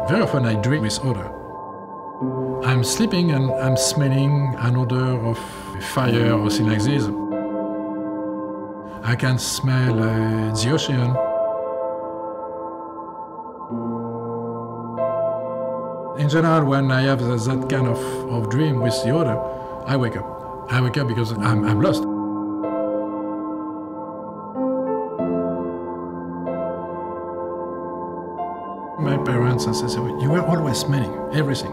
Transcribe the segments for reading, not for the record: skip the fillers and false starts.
Very often I dream with odor. I'm sleeping and I'm smelling an odor of fire or something like this. I can smell the ocean. In general, when I have that kind of dream with the odor, I wake up. I wake up because I'm lost. My parents and said, you were always smelling everything.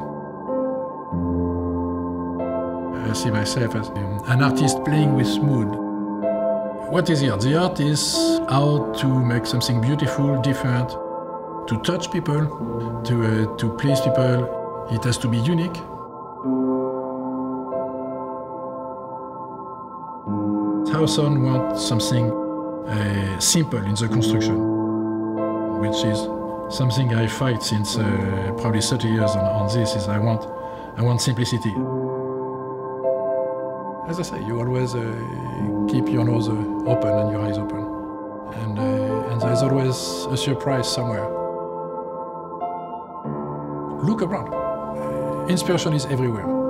I see myself as an artist playing with mood. What is the art? The art is how to make something beautiful, different, to touch people, to please people. It has to be unique. Howson wants something simple in the construction, which is something I fight since probably 30 years on this. Is I want simplicity. As I say, you always keep your nose open and your eyes open, and there's always a surprise somewhere. Look around. Inspiration is everywhere.